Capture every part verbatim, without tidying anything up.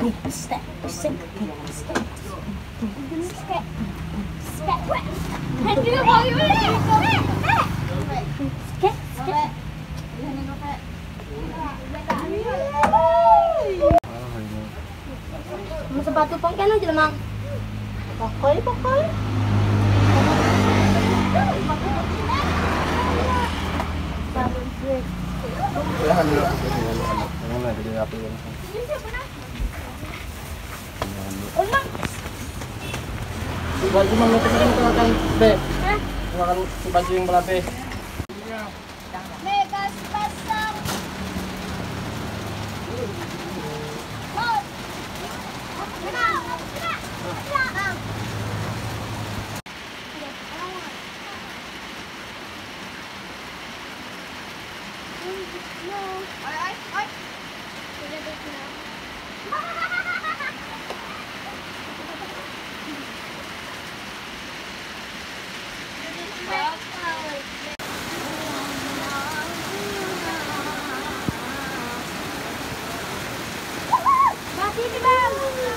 Sepatu pangkena aja mang. Pakai pakai. Jangan dulu. Jangan jadi api. Ulang. Si baju mana kemarin kita akan be. Makan si baju yang berapa? Mega pasang. Masih di bang.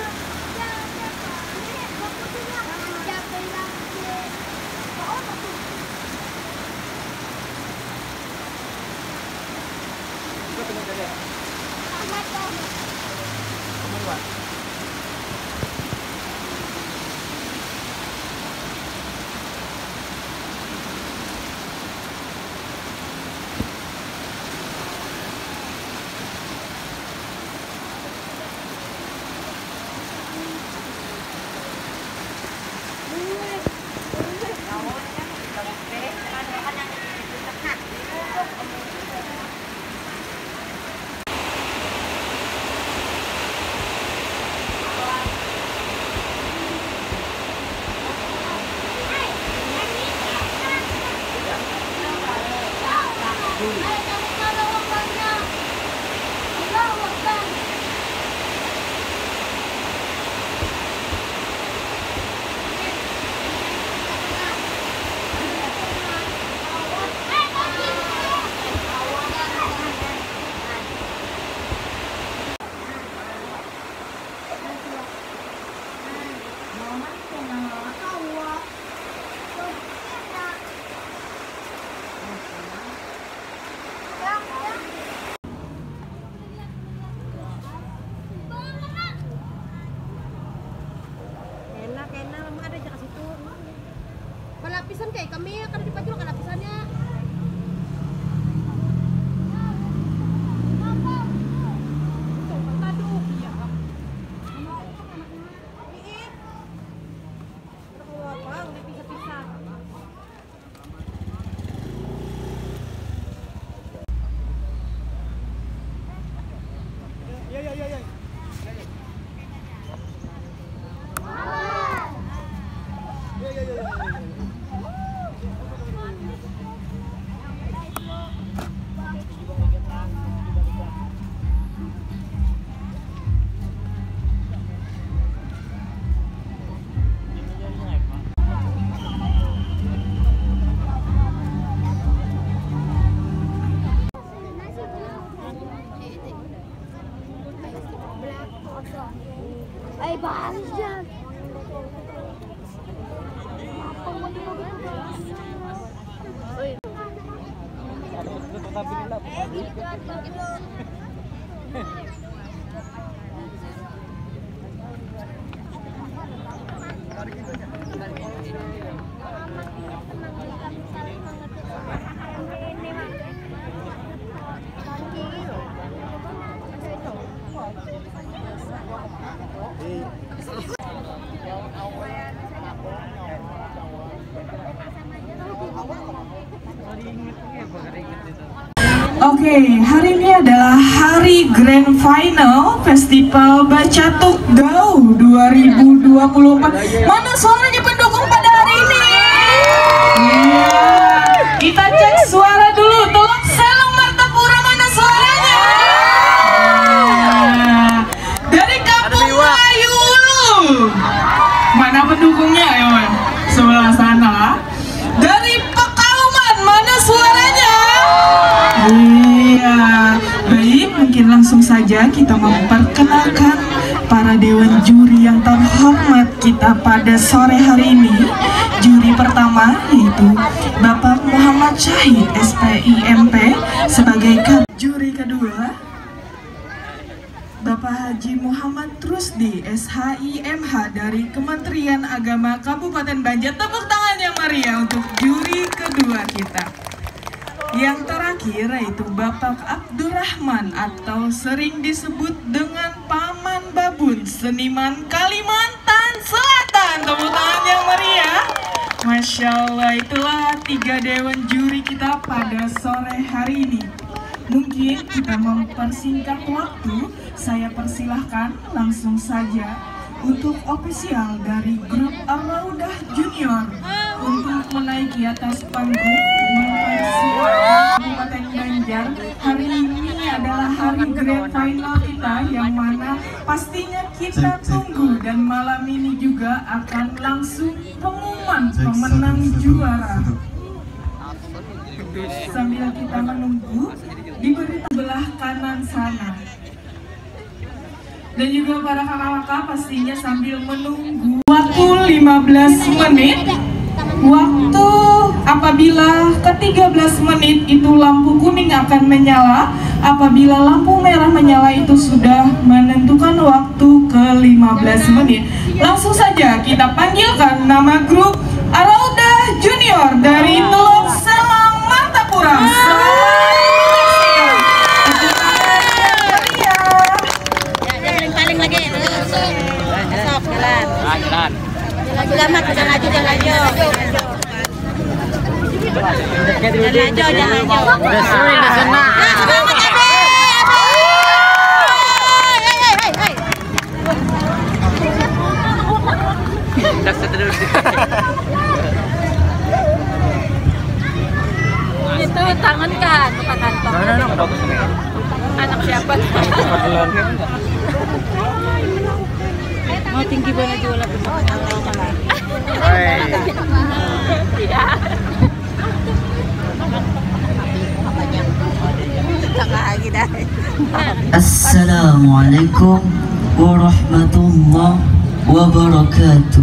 Lapisan kayak kami kan di baju kan lapisannya. Ya ya ya ya. Ya ya ya. Ay, balis dyan. Oke, okay, hari ini adalah hari Grand Final Festival Bacatuk Gau dua ribu dua puluh empat. Mana suaranya pendukung pada hari ini? Yeah. Kita cek suara dulu. Tolong Selong Martapura, mana suaranya? Yeah. Dari Kampung Melayu. Mana pendukungnya? Ya, sebelah sana. Dari Pekalongan, mana suaranya? Iya, baik, mungkin langsung saja kita memperkenalkan para dewan juri yang terhormat kita pada sore hari ini. Juri pertama yaitu Bapak Muhammad Syahid S P I M P sebagai kab. Juri kedua Bapak Haji Muhammad Rusdi S H I M H dari Kementerian Agama Kabupaten Banjar. Tepuk tangan yang meriah untuk juri kedua kita. Yang terakhir yaitu Bapak Abdurrahman atau sering disebut dengan Paman Babun, seniman Kalimantan Selatan. Tepuk tangan yang meriah. Masya Allah, itulah tiga dewan juri kita pada sore hari ini. Mungkin kita mempersingkat waktu, saya persilahkan langsung saja untuk ofisial dari grup Ar-Raudah Junior untuk menaiki atas panggung mempersiapkan Kabupaten Banjar. Hari ini adalah hari grand final kita yang mana pastinya kita tunggu, dan malam ini juga akan langsung pengumuman pemenang juara. Sambil kita menunggu, diberi sebelah kanan sana. Dan juga para kakak-kakak pastinya sambil menunggu waktu lima belas menit. Waktu apabila ke tiga belas menit itu lampu kuning akan menyala. Apabila lampu merah menyala itu sudah menentukan waktu ke lima belas menit. Langsung saja kita panggilkan nama grup Ar-Raudah Junior dari Teluk Selang Martapura. Jalan mat, jangan laju, jangan laju. Jangan laju, jangan laju. Udah sering di sana. Semangat Abi. Itu tangan kan, bukan kantong. Anak siapa? Mau tinggi banget jual aku. Assalamualaikum warahmatullahi wabarakatuh.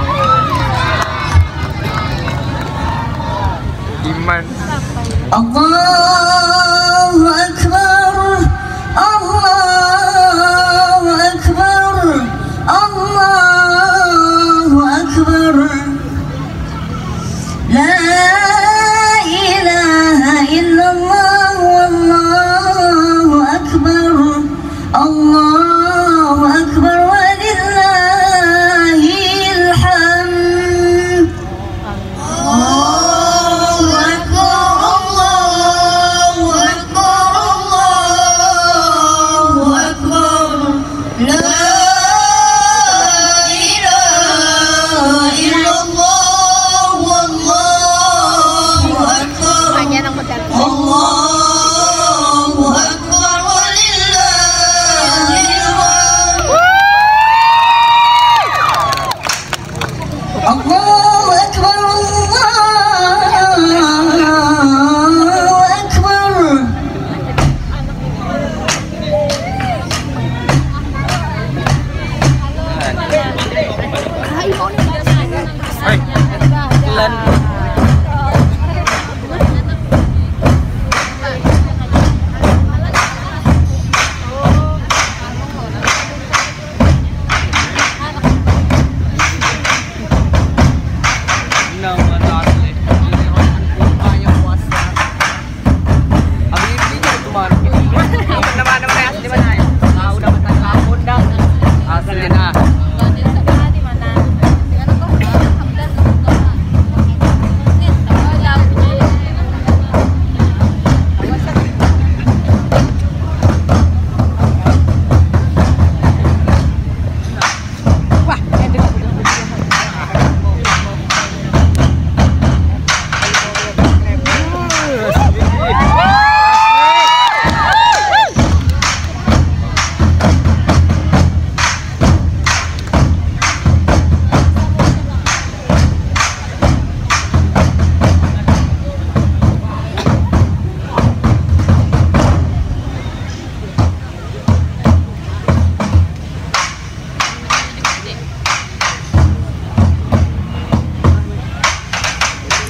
Iman. Allahu Akbar, Allahu Akbar, Allahu Akbar. La ilaha illallah, wallahu akbar, Allahu akbar, walillahil hamd. Allahu akbar, Allahu akbar.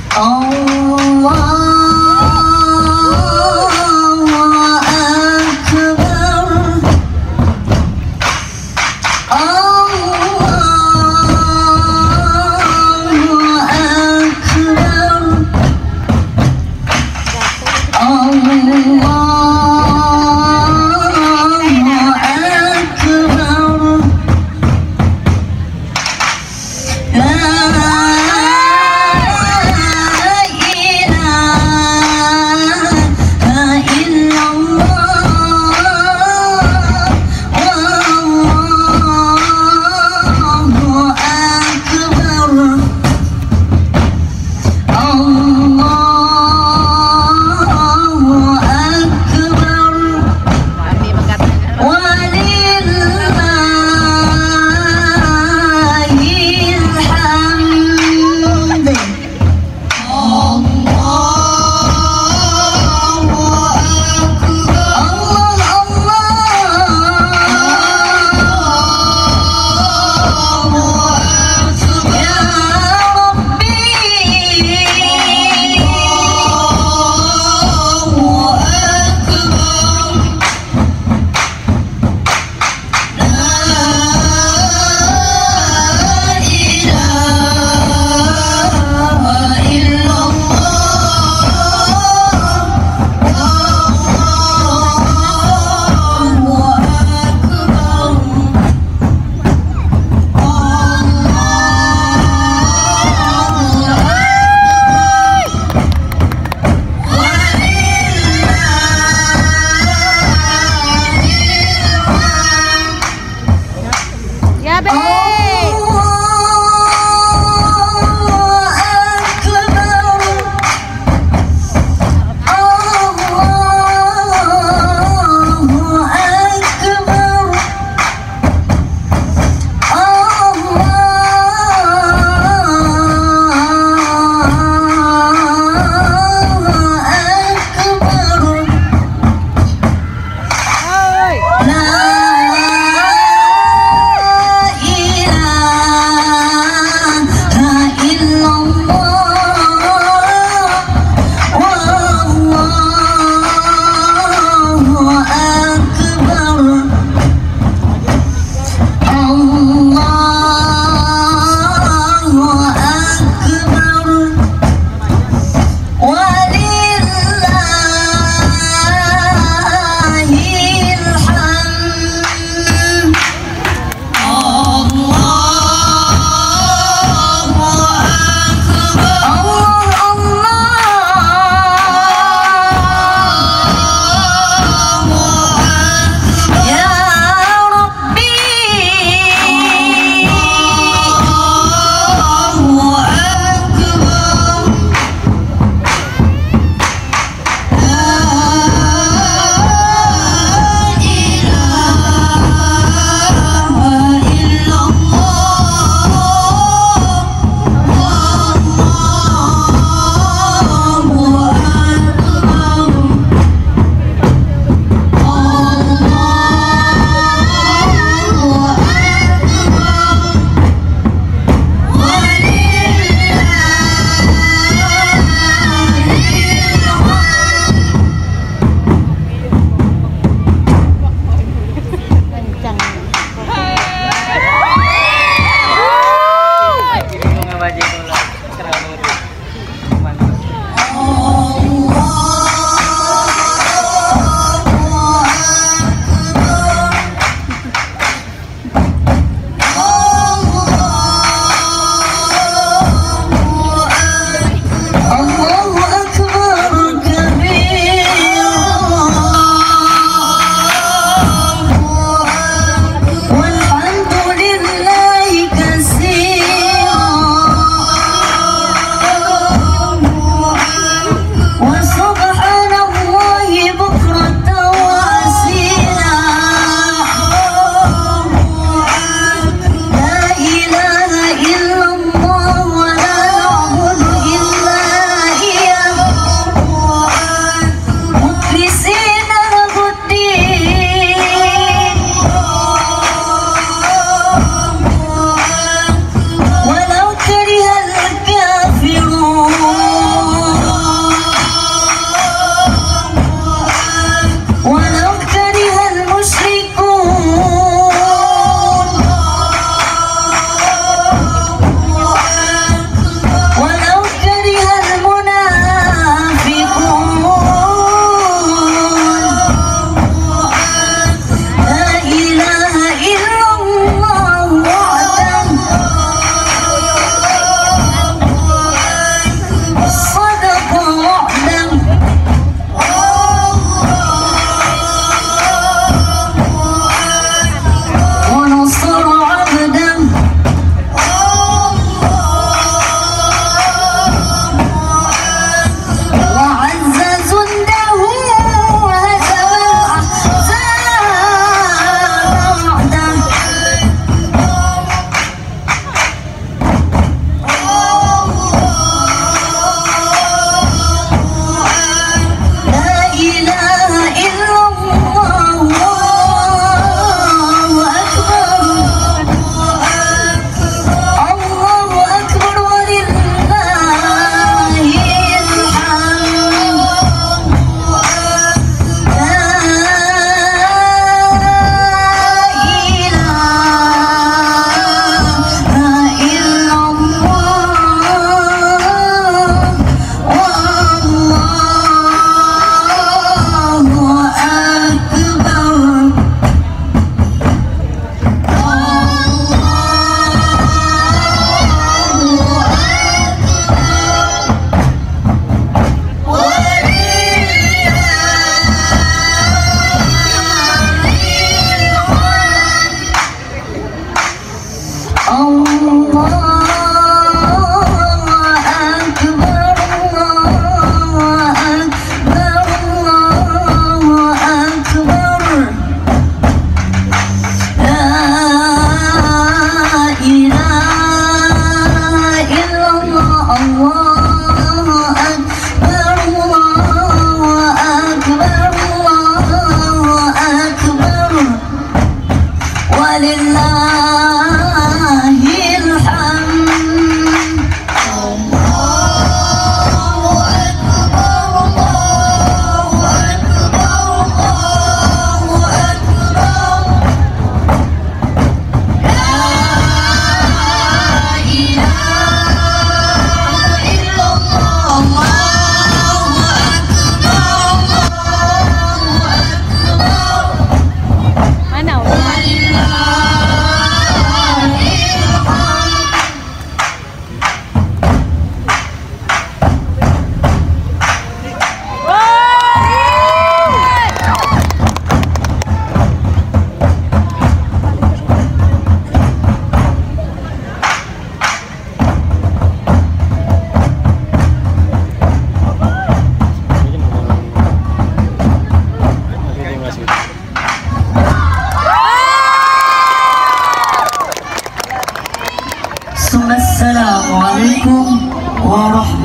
La ilaha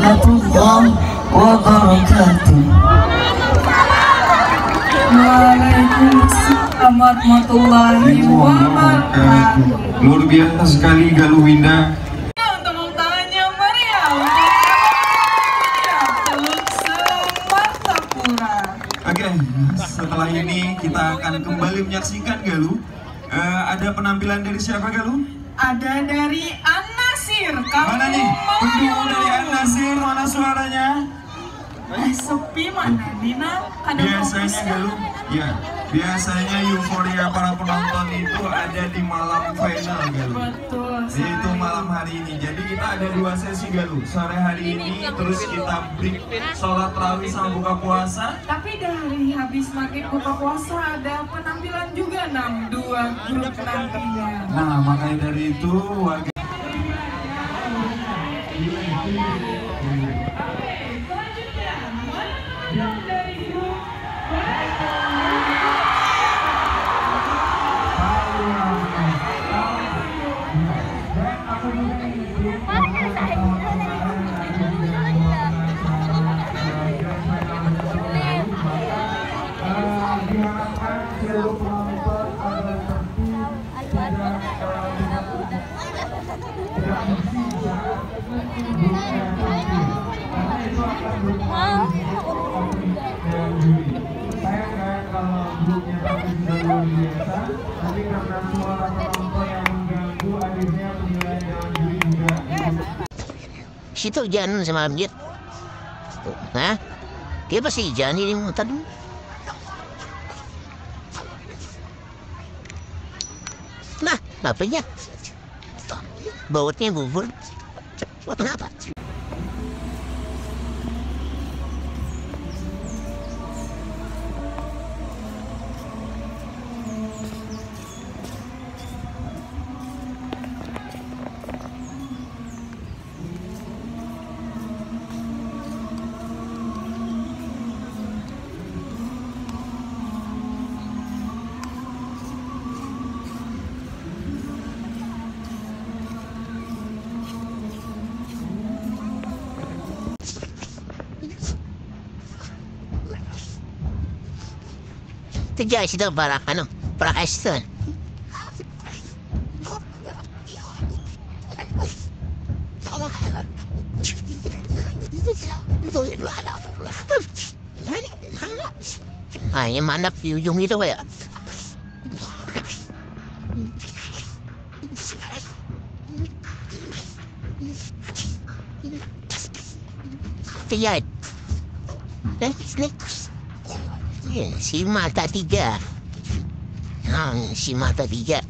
warahmatullahi wabarakatuh. Waalaikumsalam warahmatullahi wabarakatuh. Luar biasa sekali Galuh Winda. Tepuk tangannya meriah untuk Teluk Semartapura. Oke, setelah ini kita akan kembali menyaksikan Galuh. Eh, ada penampilan dari siapa Galuh? Ada dari An-Nasir. Mana nih? Pendukung dari An-Nasir, mana suaranya? Eh, sepi mana Dina? Ada Biasanya fokusnya. Galuh, ya. Biasanya euforia para penonton itu ada di malam final Galuh. Betul. Yaitu malam hari ini. Jadi kita ada dua sesi Galuh. Sore hari ini terus kita break sholat tarawih sama buka puasa. Tapi dari habis maghrib buka puasa ada penampilan juga enam dua grup nantinya. Nah, makanya dari itu warga situ hujan semalam Jit. Hah? Dia pasti hujan ini muter. Nah, apanya? Bautnya bubur. Wah, kenapa? Terjadi situ para ano, para Aston. Ay, manap yung itu kaya. Terjadi. Let's let's. Si mata tiga. Yang si mata tiga.